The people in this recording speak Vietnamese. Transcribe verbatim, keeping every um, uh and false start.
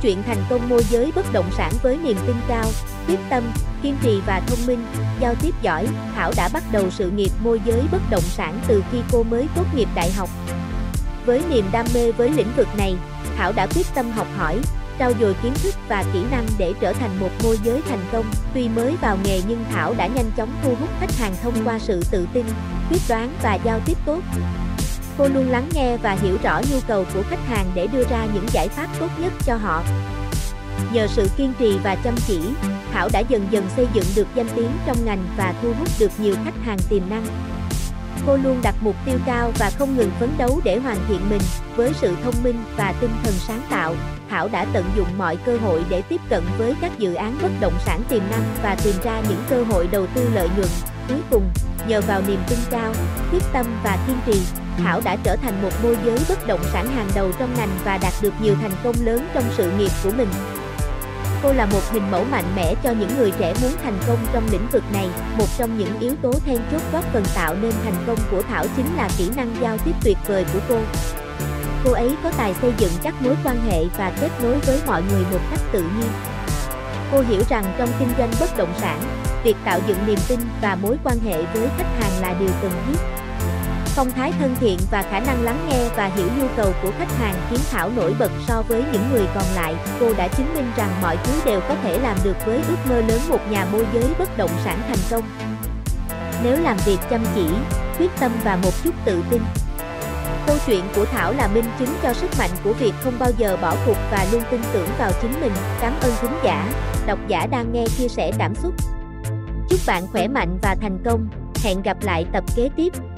chuyện thành công môi giới bất động sản với niềm tin cao, quyết tâm, kiên trì và thông minh, giao tiếp giỏi, Thảo đã bắt đầu sự nghiệp môi giới bất động sản từ khi cô mới tốt nghiệp đại học. Với niềm đam mê với lĩnh vực này, Thảo đã quyết tâm học hỏi, trau dồi kiến thức và kỹ năng để trở thành một môi giới thành công. Tuy mới vào nghề nhưng Thảo đã nhanh chóng thu hút khách hàng thông qua sự tự tin, quyết đoán và giao tiếp tốt. Cô luôn lắng nghe và hiểu rõ nhu cầu của khách hàng để đưa ra những giải pháp tốt nhất cho họ. Nhờ sự kiên trì và chăm chỉ, Thảo đã dần dần xây dựng được danh tiếng trong ngành và thu hút được nhiều khách hàng tiềm năng. Cô luôn đặt mục tiêu cao và không ngừng phấn đấu để hoàn thiện mình. Với sự thông minh và tinh thần sáng tạo, Thảo đã tận dụng mọi cơ hội để tiếp cận với các dự án bất động sản tiềm năng và tìm ra những cơ hội đầu tư lợi nhuận. Cuối cùng, nhờ vào niềm tin cao, quyết tâm và kiên trì, Thảo đã trở thành một môi giới bất động sản hàng đầu trong ngành và đạt được nhiều thành công lớn trong sự nghiệp của mình. Cô là một hình mẫu mạnh mẽ cho những người trẻ muốn thành công trong lĩnh vực này. Một trong những yếu tố then chốt góp phần tạo nên thành công của Thảo chính là kỹ năng giao tiếp tuyệt vời của cô. Cô ấy có tài xây dựng các mối quan hệ và kết nối với mọi người một cách tự nhiên. Cô hiểu rằng trong kinh doanh bất động sản, việc tạo dựng niềm tin và mối quan hệ với khách hàng là điều cần thiết. Phong thái thân thiện và khả năng lắng nghe và hiểu nhu cầu của khách hàng khiến Thảo nổi bật so với những người còn lại. Cô đã chứng minh rằng mọi thứ đều có thể làm được với ước mơ lớn một nhà môi giới bất động sản thành công. Nếu làm việc chăm chỉ, quyết tâm và một chút tự tin. Câu chuyện của Thảo là minh chứng cho sức mạnh của việc không bao giờ bỏ cuộc và luôn tin tưởng vào chính mình. Cảm ơn thính giả, độc giả đang nghe chia sẻ cảm xúc. Chúc bạn khỏe mạnh và thành công. Hẹn gặp lại tập kế tiếp.